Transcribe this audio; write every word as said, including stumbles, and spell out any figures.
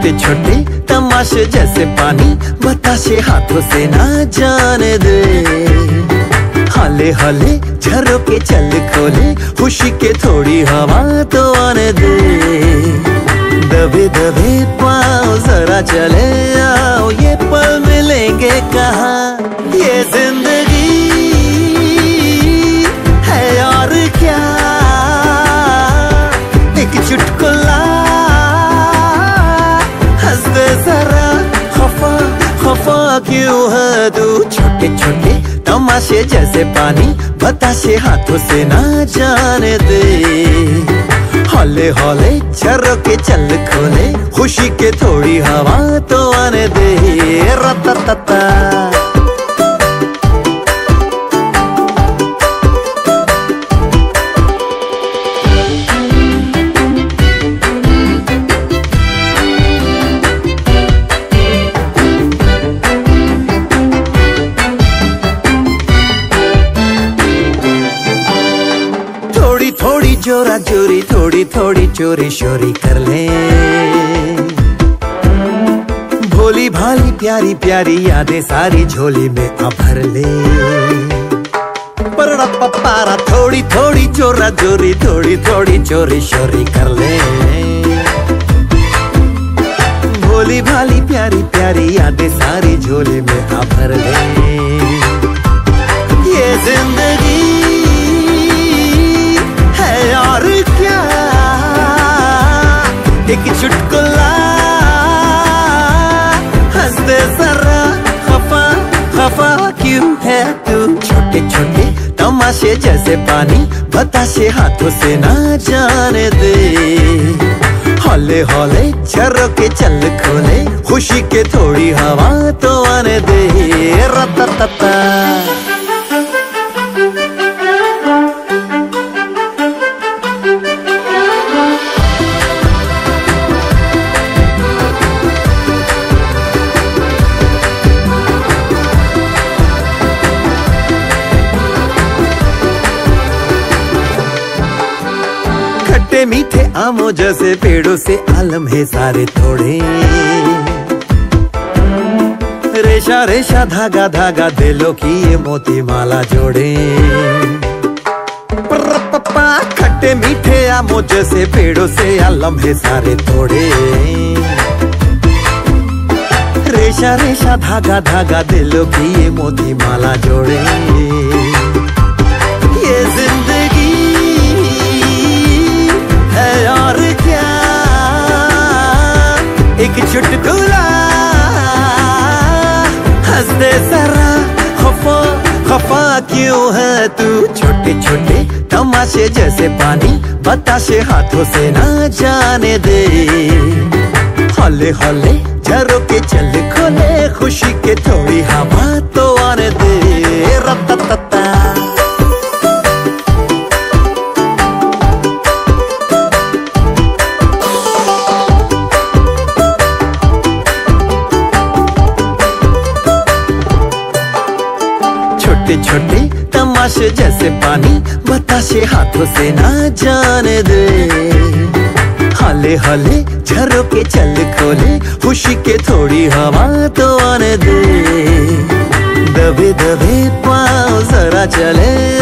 छोटे छोटे तमाशे जैसे पानी बताशे हाथों से ना जाने दे। हाले हाले झरोके चल खोले खुशी के थोड़ी हवा तो आने दे। दबे दबे पाँव जरा चले आओ ये पल मिलेंगे कहाँ। ये जिंदगी है और क्या एक चुटकुला हंस दे जरा खफा खफा क्यों है तू। छोटे छोटे तमाशे जैसे पानी बताशे हाथों से ना जाने दे। हौले हौले झरोके चल खोले खुशी के थोड़ी हवा तो आने दे। रततता जोरा जोरी थोड़ी थोड़ी चोरी शोरी कर ले। भोली भाली प्यारी प्यारी यादें सारी झोली में आ भर ले। परड़ा पपारा थोड़ी थोड़ी जोरा जोरी थोड़ी थोड़ी चोरी शोरी कर ले। भोली भाली प्यारी प्यारी यादें सारी झोली में आ भर ले। ये जिंदगी और क्या एक चुटकुला हंस दे जरा खफा खफा क्यों है तू। छोटे छोटे तमाशे जैसे पानी बताशे हाथों से ना जाने दे। हौले हौले झरोके चल खोले खुशी के थोड़ी हवा तो आने दे। रततता मीठे आमों जैसे पेड़ों से आलम है सारे थोड़े। रेशा रेशा धागा धागा दिलों की ये मोती माला जोड़े। पप्पा खट्टे मीठे आमों जैसे पेड़ों से आलम है सारे थोड़े। रेशा रेशा धागा धागा दिलों की ये मोती माला जोड़े। ये जिंदगी है और क्या एक चुटकुला हंस दे जरा खफा खफा क्यों है तू। छोटे छोटे तमाशे जैसे पानी बताशे हाथों से ना जाने दे। हौले हौले झरोके चल खोले खुशी के थोड़ी हवा तो आने दे। रततता छोटे छोटे तमाशे जैसे पानी बताशे हाथों से ना जाने दे। हाले हाले झरोके चल खोले खुशी के थोड़ी हवा तो आने दे। दबे दबे पाँव जरा चले